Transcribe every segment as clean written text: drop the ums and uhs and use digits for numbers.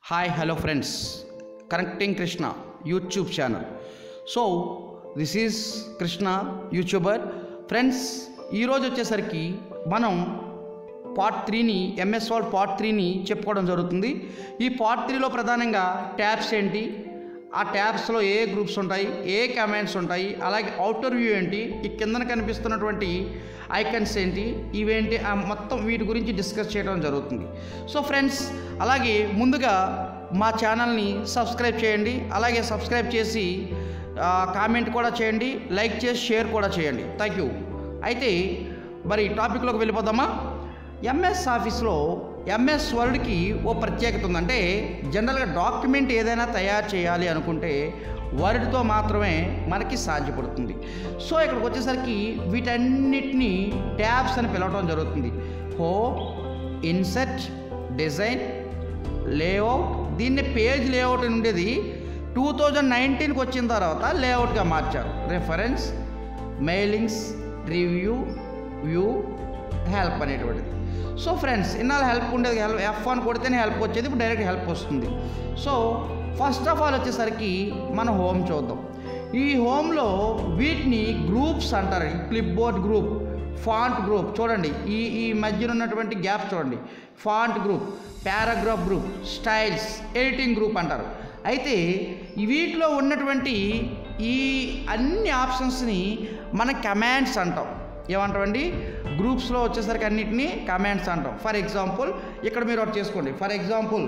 Hi, hello friends. Connecting Krishna YouTube channel. So this is Krishna YouTuber. Friends, ఈ రోజు వచ్చేసరికి మనం part 3ని ఎంఎస్ వర్డ్ పార్ట్ 3ని చెప్పుకోవడం జరుగుతుంది. ఈ పార్ట్ 3లో ప్రధానంగా ట్యాబ్స్ ఏంటి, ఆ ట్యాబ్స్లో ఏ గ్రూప్స్ ఉంటాయి, ఏ కమాండ్స్ ఉంటాయి, అలాగే అవుటర్ వ్యూ ఏంటి, ఈ కిందన కనిపిస్తున్నటువంటి ఐకన్స్ ఏంటి, ఇవేంటి, మొత్తం వీటి గురించి డిస్కస్ చేయడం జరుగుతుంది. సో ఫ్రెండ్స్, అలాగే ముందుగా మా ఛానల్ని సబ్స్క్రైబ్ చేయండి. అలాగే సబ్స్క్రైబ్ చేసి కామెంట్ కూడా చేయండి, లైక్ చేసి షేర్ కూడా చేయండి. Thank you. అయితే మరి టాపిక్లోకి వెళ్ళిపోదామా? ఎంఎస్ ఆఫీస్లో ఎంఎస్ వర్డ్కి ఓ ప్రత్యేకత ఉందంటే, జనరల్గా డాక్యుమెంట్ ఏదైనా తయారు చేయాలి అనుకుంటే వర్డ్తో మాత్రమే మనకి సాధ్యపడుతుంది. సో ఇక్కడికి వచ్చేసరికి వీటన్నిటినీ ట్యాబ్స్ అని పిలవడం జరుగుతుంది. Home, insert, design, layout. దీన్ని పేజ్ లేఅవుట్ అని ఉండేది 2019కి వచ్చిన తర్వాత లేఅవుట్గా మార్చారు. Reference, mailings, review, view, help అనేటువంటిది. సో ఫ్రెండ్స్, ఇన్నాళ్ళు హెల్ప్ ఉండేది, F అని కొడితేనే హెల్ప్ వచ్చేది, ఇప్పుడు డైరెక్ట్ హెల్ప్ వస్తుంది. సో ఫస్ట్ ఆఫ్ ఆల్ వచ్చేసరికి మన హోమ్ చూద్దాం. ఈ హోమ్లో వీటిని గ్రూప్స్ అంటారు. Clipboard group, font group, చూడండి ఈ మధ్యన ఉన్నటువంటి గ్యాప్ చూడండి. Font group, paragraph group, styles, editing group అంటారు. అయితే వీటిలో ఉన్నటువంటి ఈ అన్ని ఆప్షన్స్ని మన కమాండ్స్ అంటాం. ఏమంటామండి? గ్రూప్స్లో వచ్చేసరికి అన్నిటినీ కమాండ్స్ అంటాం. ఫర్ ఎగ్జాంపుల్ ఇక్కడ మీరు ఒకటి చేసుకోండి. ఫర్ ఎగ్జాంపుల్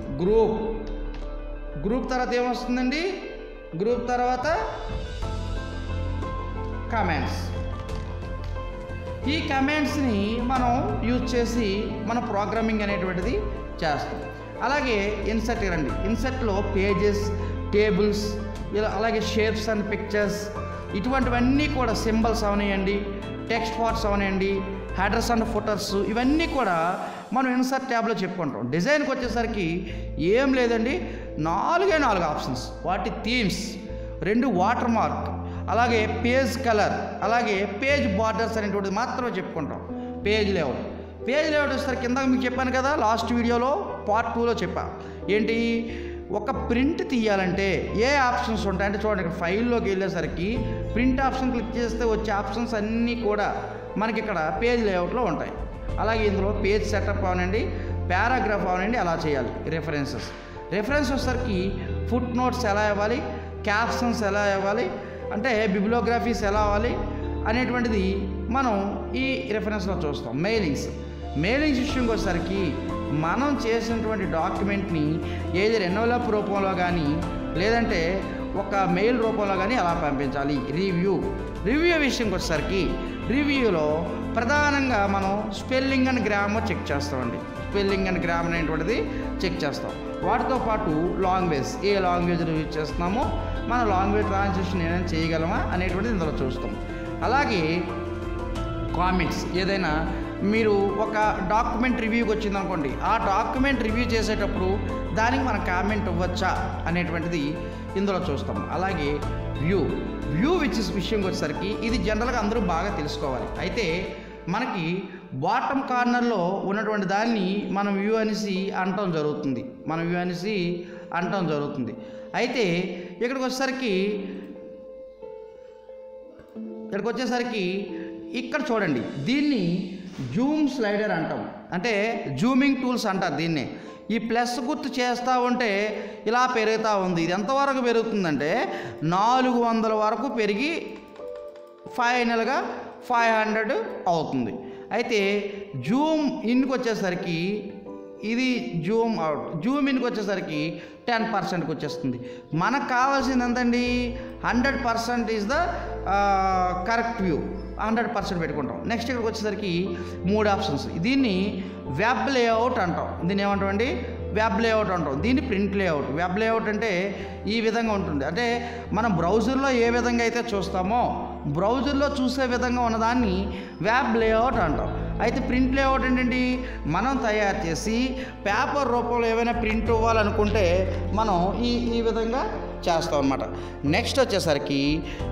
గ్రూప్ తర్వాత ఏమొస్తుందండి? గ్రూప్ తర్వాత కమాండ్స్. ఈ కమాండ్స్ని మనం యూజ్ చేసి మన ప్రోగ్రామింగ్ అనేటువంటిది చేస్తాం. అలాగే ఇన్సర్ట్ రండి. ఇన్సర్ట్లో పేజెస్, టేబుల్స్, ఇలా అలాగే షేప్స్ అండ్ పిక్చర్స్, ఇటువంటివన్నీ కూడా సింబల్స్ అవనివ్వండి, టెక్స్ట్ పార్ట్స్ అవనివ్వండి, హెడర్స్ అండ్ ఫుటర్స్, ఇవన్నీ కూడా మనం ఇన్సర్ట్ ట్యాబ్లో చెప్పుకుంటాం. డిజైన్కి వచ్చేసరికి ఏం లేదండి, 4 ఆప్షన్స్. వాటి థీమ్స్, 2 వాటర్ మార్క్, అలాగే పేజ్ కలర్, అలాగే పేజ్ బార్డర్స్ అనేటువంటిది మాత్రమే చెప్పుకుంటాం. పేజ్ లేఅవుట్ వచ్చేసరికి కింద మీకు చెప్పాను కదా, లాస్ట్ వీడియోలో పార్ట్ 2లో చెప్పా. ఏంటి, ఒక ప్రింట్ తీయాలంటే ఏ ఆప్షన్స్ ఉంటాయంటే చూడండి, ఇక్కడ ఫైల్లోకి వెళ్ళేసరికి ప్రింట్ ఆప్షన్ క్లిక్ చేస్తే వచ్చే ఆప్షన్స్ అన్నీ కూడా మనకి ఇక్కడ పేజ్ లేఅవుట్లో ఉంటాయి. అలాగే ఇందులో పేజ్ సెటప్ అవనండి, పారాగ్రాఫ్ అవనండి, అలా చేయాలి. రెఫరెన్స్ వచ్చేసరికి ఫుట్ నోట్స్ ఎలా ఇవ్వాలి, క్యాప్షన్స్ ఎలా ఇవ్వాలి, అంటే బిబ్లియోగ్రఫీస్ ఎలా అవ్వాలి అనేటువంటిది మనం ఈ రెఫరెన్స్లో చూస్తాం. మెయిలింగ్స్ విషయంకి వచ్చేసరికి మనం చేసినటువంటి డాక్యుమెంట్ని ఏదైనా ఎన్వలప్ రూపంలో కానీ లేదంటే ఒక మెయిల్ రూపంలో కానీ అలా పంపించాలి. రివ్యూ విషయంకి వచ్చేసరికి రివ్యూలో ప్రధానంగా మనం స్పెల్లింగ్ అండ్ గ్రామర్ చెక్ చేస్తామండి. స్పెల్లింగ్ అండ్ గ్రామర్ అనేటువంటిది చెక్ చేస్తాం. వాటితో పాటు లాంగ్వేజ్, ఏ లాంగ్వేజ్ యూజ్ చేస్తున్నామో మన లాంగ్వేజ్ ట్రాన్స్లేషన్ ఏదైనా చేయగలమా అనేటువంటిది ఇందులో చూస్తాం. అలాగే కామెంట్స్, ఏదైనా మీరు ఒక డాక్యుమెంట్ రివ్యూకి వచ్చిందనుకోండి, ఆ డాక్యుమెంట్ రివ్యూ చేసేటప్పుడు దానికి మనం కామెంట్ ఇవ్వచ్చా అనేటువంటిది ఇందులో చూస్తాం. అలాగే వ్యూ విషయంకి వచ్చేసరికి ఇది జనరల్గా అందరూ బాగా తెలుసుకోవాలి. అయితే మనకి బాటమ్ కార్నర్లో ఉన్నటువంటి దాన్ని మనం వ్యూ అనేసి అంటం జరుగుతుంది. అయితే ఇక్కడికి వచ్చేసరికి ఇక్కడ చూడండి, దీన్ని జూమ్ స్లైడర్ అంటాం, అంటే జూమింగ్ టూల్స్ అంటారు దీన్ని. ఈ ప్లస్ గుర్తు చేస్తూ ఉంటే ఇలా పెరుగుతూ ఉంది. ఇది ఎంతవరకు పెరుగుతుందంటే 400 వరకు పెరిగి ఫైనల్గా 500 అవుతుంది. అయితే జూమ్ ఇన్కి వచ్చేసరికి ఇది జూమ్ అవుట్, జూమ్ ఇన్కి వచ్చేసరికి 10%కి వచ్చేస్తుంది. మనకు కావాల్సింది ఎంతండి? 100% ఈజ్ ద కరెక్ట్ వ్యూ. 100% పెట్టుకుంటాం. నెక్స్ట్ ఇక్కడికి వచ్చేసరికి 3 ఆప్షన్స్. దీన్ని వెబ్ లేఅవుట్ అంటాం. దీన్ని ఏమంటామండి? వెబ్ లేఅవుట్ అంటాం. దీన్ని ప్రింట్ లేఅవుట్. వెబ్ లేఅవుట్ అంటే ఈ విధంగా ఉంటుంది. అంటే మనం బ్రౌజర్లో ఏ విధంగా అయితే చూస్తామో బ్రౌజర్లో చూసే విధంగా ఉన్నదాన్ని వెబ్ లేఅవుట్ అంటాం. అయితే ప్రింట్ లేఅవుట్ ఏంటండి, మనం తయారు చేసి పేపర్ రూపంలో ఏమైనా ప్రింట్ ఇవ్వాలనుకుంటే మనం ఈ విధంగా చేస్తాం అన్నమాట. నెక్స్ట్ వచ్చేసరికి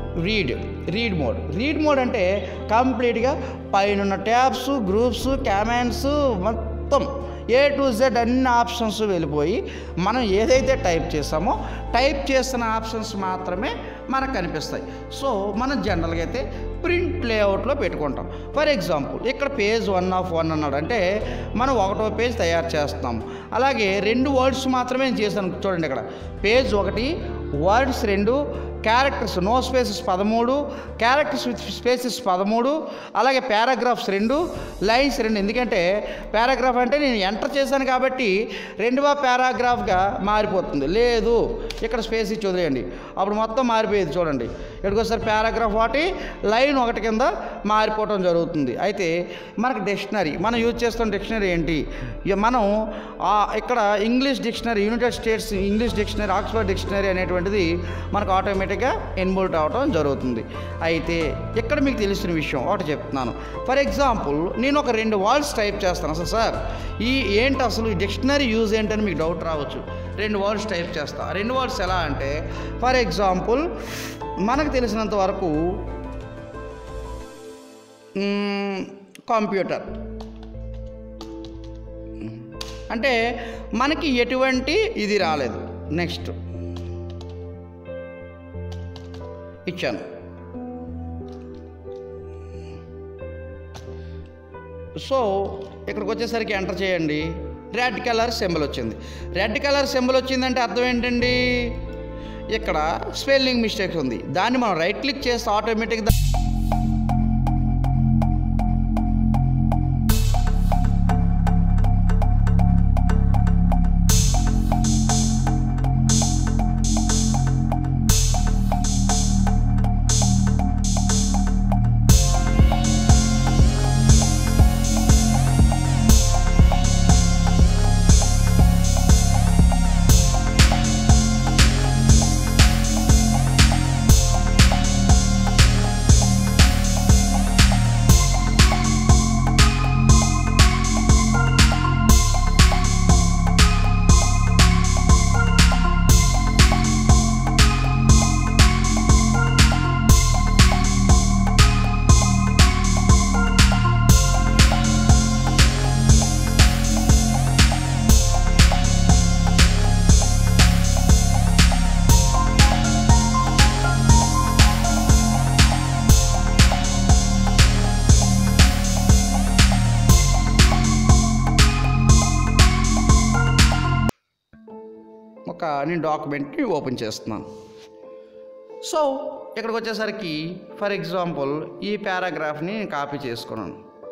రీడ్ మోడ్ అంటే కంప్లీట్గా పైన ట్యాబ్స్, గ్రూప్స్, కమాండ్స్ మొత్తం A to Z అన్ని ఆప్షన్స్ వెళ్ళిపోయి మనం ఏదైతే టైప్ చేస్తామో టైప్ చేస్తున్న ఆప్షన్స్ మాత్రమే మనకు కనిపిస్తాయి. సో మనం జనరల్గా అయితే ప్రింట్ లేఅవుట్లో పెట్టుకుంటాం. ఫర్ ఎగ్జాంపుల్ ఇక్కడ పేజ్ 1 of 1 అన్నాడు అంటే మనం 1వ పేజ్ తయారు చేస్తాము. అలాగే 2 వర్డ్స్ మాత్రమే నేను చేశాను. చూడండి ఇక్కడ page 1, words 2, characters no spaces 13, characters with spaces 13, అలాగే పారాగ్రాఫ్స్ 2, లైన్స్ 2. ఎందుకంటే పారాగ్రాఫ్ అంటే నేను ఎంటర్ చేశాను కాబట్టి 2వ పారాగ్రాఫ్గా మారిపోతుంది. లేదు ఇక్కడ స్పేస్ ఇచ్చి వదిలేయండి, అప్పుడు మొత్తం మారిపోయేది. చూడండి ఇక్కడికోసారి పారాగ్రాఫ్ 1 లైన్ 1 కింద మారిపోవటం జరుగుతుంది. అయితే మనకు డిక్షనరీ మనం యూజ్ చేస్తున్న డిక్షనరీ ఏంటి? మనం ఇక్కడ English dictionary, United States English dictionary, Oxford dictionary అనేటువంటిది మనకు ఆటోమేటిక్గా ఇన్బుల్ట్ అవటం జరుగుతుంది. అయితే ఇక్కడ మీకు తెలిసిన విషయం ఒకటి చెప్తున్నాను. ఫర్ ఎగ్జాంపుల్ నేను ఒక 2 వర్డ్స్ టైప్ చేస్తాను. అసలు సార్ ఏంటి అసలు ఈ డిక్షనరీ యూజ్ ఏంటని మీకు డౌట్ రావచ్చు. 2 వర్డ్స్ టైప్ చేస్తా. 2 వర్డ్స్ ఎలా అంటే ఫర్ ఎగ్జాంపుల్ మనకు తెలిసినంత వరకు కంప్యూటర్ అంటే మనకి ఎటువంటి ఇది రాలేదు. నెక్స్ట్ ఇచ్చాను. సో ఇక్కడికి వచ్చేసరికి ఎంటర్ చేయండి. రెడ్ కలర్ సింబల్ వచ్చింది. రెడ్ కలర్ సింబల్ వచ్చిందంటే అర్థం ఏంటండి? ఇక్కడ స్పెల్లింగ్ మిస్టేక్స్ ఉంది. దాన్ని మనం రైట్ క్లిక్ చేస్తే ఆటోమేటిక్గా నేను డాక్యుమెంట్ని ఓపెన్ చేస్తున్నాను. సో ఇక్కడికి వచ్చేసరికి ఫర్ ఎగ్జాంపుల్ ఈ పారాగ్రాఫ్ని నేను కాపీ చేసుకున్నాను.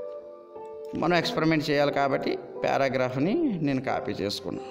మనం ఎక్స్పెరిమెంట్ చేయాలి కాబట్టి పారాగ్రాఫ్ని నేను కాపీ చేసుకున్నాను.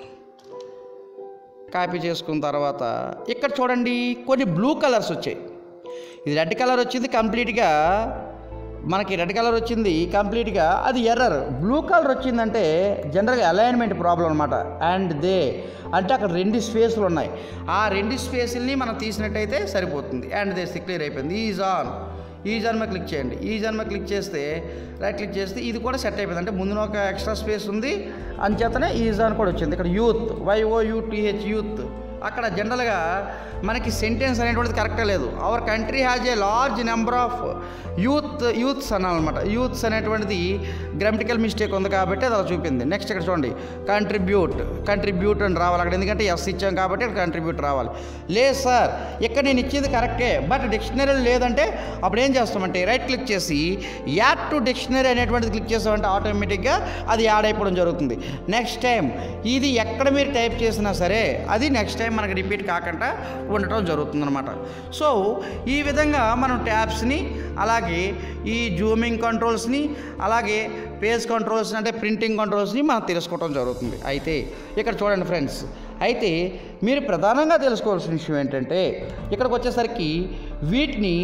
కాపీ చేసుకున్న తర్వాత ఇక్కడ చూడండి కొన్ని బ్లూ కలర్స్ వచ్చాయి. ఇది రెడ్ కలర్ వచ్చింది కంప్లీట్గా, మనకి రెడ్ కలర్ వచ్చింది కంప్లీట్గా, అది ఎర్రర్. బ్లూ కలర్ వచ్చిందంటే జనరల్గా అలైన్మెంట్ ప్రాబ్లం అనమాట. అండ్ దే అంటే అక్కడ 2 స్పేస్లు ఉన్నాయి. ఆ 2 స్పేస్ని మనం తీసినట్టయితే సరిపోతుంది. అండ్ దే క్లియర్ అయిపోయింది. ఈజ్ ఆన్ మీద క్లిక్ చేయండి. ఈజ్ ఆన్ మీద క్లిక్ చేస్తే రైట్ క్లిక్ చేస్తే ఇది కూడా సెట్ అయిపోయింది. అంటే ముందున ఒక ఎక్స్ట్రా స్పేస్ ఉంది అంచేతనే ఈజ్ ఆన్ కూడా వచ్చింది. ఇక్కడ యూత్ YOUTH యూత్, అక్కడ జనరల్గా మనకి సెంటెన్స్ అనేటువంటిది కరెక్ట్గా లేదు. Our country has a large number of youths అనాలన్నమాట. యూత్స్ అనేటువంటిది గ్రామటికల్ మిస్టేక్ ఉంది కాబట్టి అది అలా చూపింది. నెక్స్ట్ ఇక్కడ చూడండి కంట్రిబ్యూట్ అని రావాలి అక్కడ, ఎందుకంటే ఎస్ ఇచ్చాం కాబట్టి ఇక్కడ కంట్రిబ్యూట్ రావాలి. లేదు సార్ ఇక్కడ నేను ఇచ్చేది కరెక్టే బట్ డిక్షనరీ లేదంటే అప్పుడు ఏం చేస్తామంటే రైట్ క్లిక్ చేసి యాడ్ టు డిక్షనరీ అనేటువంటిది క్లిక్ చేస్తామంటే ఆటోమేటిక్గా అది యాడ్ అయిపోవడం జరుగుతుంది. నెక్స్ట్ టైం ఇది ఎక్కడ మీరు టైప్ చేసినా సరే అది నెక్స్ట్ టైం మనకి రిపీట్ కాకుండా ఉండటం జరుగుతుందన్నమాట. సో ఈ విధంగా మనం ట్యాబ్స్ని అలాగే ఈ జూమింగ్ కంట్రోల్స్ని అలాగే పేజ్ కంట్రోల్స్ని అంటే ప్రింటింగ్ కంట్రోల్స్ని మనం తెలుసుకోవడం జరుగుతుంది. అయితే ఇక్కడ చూడండి ఫ్రెండ్స్, అయితే మీరు ప్రధానంగా తెలుసుకోవాల్సిన విషయం ఏంటంటే ఇక్కడికి వచ్చేసరికి వీటిని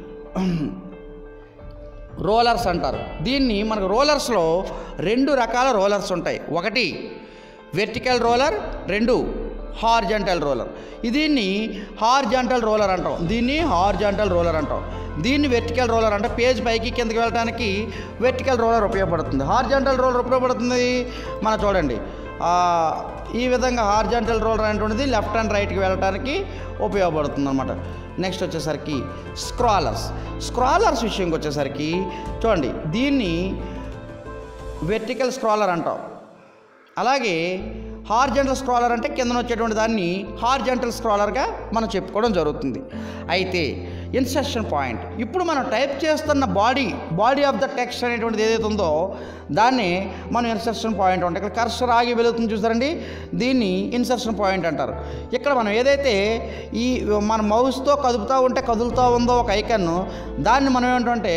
రోలర్స్ అంటారు. దీన్ని మనకు రోలర్స్లో 2 రకాల రోలర్స్ ఉంటాయి. ఒకటి వెర్టికల్ రోలర్, 2 హార్జంటల్ రోలర్. దీన్ని హార్జంటల్ రోలర్ అంటాం, దీన్ని హార్జంటల్ రోలర్ అంటాం. దీన్ని వెర్టికల్ రోలర్ అంటే పేజ్ పైకి కిందకి వెళ్ళడానికి వెర్టికల్ రోలర్ ఉపయోగపడుతుంది. హార్జంటల్ రోలర్ ఉపయోగపడుతుంది మనం చూడండి ఈ విధంగా హార్జంటల్ రోలర్ అనేటువంటిది లెఫ్ట్ అండ్ రైట్కి వెళ్ళడానికి ఉపయోగపడుతుంది అన్నమాట. నెక్స్ట్ వచ్చేసరికి స్క్రాలర్స్ విషయంకి వచ్చేసరికి చూడండి దీన్ని వెర్టికల్ స్క్రాలర్ అంటాం. అలాగే హార్జెంటల్ స్క్రాలర్ అంటే కిందన వచ్చేటువంటి దాన్ని హార్జెంటల్ స్క్రాలర్గా మనం చెప్పుకోవడం జరుగుతుంది. అయితే ఇన్సర్షన్ పాయింట్, ఇప్పుడు మనం టైప్ చేస్తున్న బాడీ ఆఫ్ ద టెక్స్ట్ అనేటువంటిది ఏదైతే ఉందో దాన్ని మనం ఇన్సర్షన్ పాయింట్ అంటే ఇక్కడ కర్సర్ ఆగి వెలుగుతుంది చూసారండి, దీన్ని ఇన్సర్షన్ పాయింట్ అంటారు. ఇక్కడ మనం ఏదైతే ఈ మన మౌస్తో కదులుతూ ఉందో ఒక ఐకాన్, దాన్ని మనం ఏంటంటే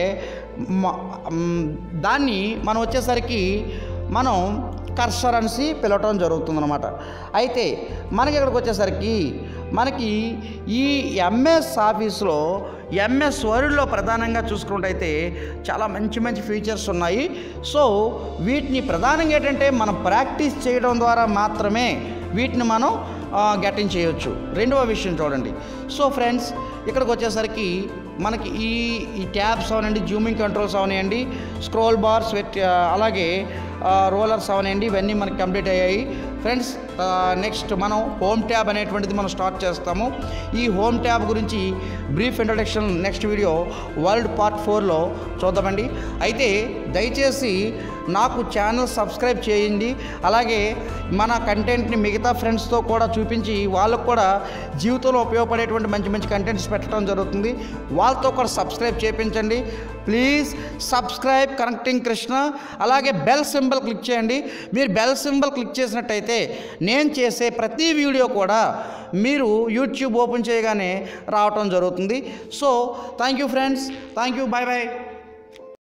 దాన్ని మనం వచ్చేసరికి మనం కర్సర్ అనేసి పిలవటం జరుగుతుందన్నమాట. అయితే మనకి ఇక్కడికి వచ్చేసరికి మనకి ఈ ఎంఎస్ ఆఫీస్లో ఎంఎస్ వర్డ్లో ప్రధానంగా చూసుకున్నట్టయితే చాలా మంచి ఫీచర్స్ ఉన్నాయి. సో వీటిని ప్రధానంగా ఏంటంటే మనం ప్రాక్టీస్ చేయడం ద్వారా మాత్రమే వీటిని మనం గెటింగ్ చేయొచ్చు. రెండవ విషయం చూడండి. సో ఫ్రెండ్స్, ఇక్కడికి వచ్చేసరికి మనకి ఈ ట్యాబ్స్ అవనండి, జూమింగ్ కంట్రోల్స్ అవనాయండి, స్క్రోల్ బార్స్ అలాగే రోలర్స్ అవనాయండి, ఇవన్నీ మనకి కంప్లీట్ అయ్యాయి ఫ్రెండ్స్. నెక్స్ట్ మనం హోమ్ ట్యాబ్ అనేటువంటిది మనం స్టార్ట్ చేస్తాము. ఈ హోమ్ ట్యాబ్ గురించి brief introduction next video Word part 4లో చూద్దామండి. అయితే దయచేసి నాకు ఛానల్ సబ్స్క్రైబ్ చేయండి. అలాగే మన కంటెంట్ని మిగతా ఫ్రెండ్స్తో కూడా చూపించి వాళ్ళకు కూడా జీవితంలో ఉపయోగపడేటువంటి మంచి కంటెంట్స్ పెట్టడం జరుగుతుంది. వాళ్ళతో కూడా సబ్స్క్రైబ్ చేయించండి ప్లీజ్. Subscribe connecting Krishna. అలాగే బెల్ సింబల్ క్లిక్ చేయండి. మీరు బెల్ సింబల్ క్లిక్ చేసినట్టయితే నేను చేసే ప్రతి వీడియో కూడా మీరు యూట్యూబ్ ఓపెన్ చేయగానే రావటం జరుగుతుంది. So thank you friends, thank you, bye bye.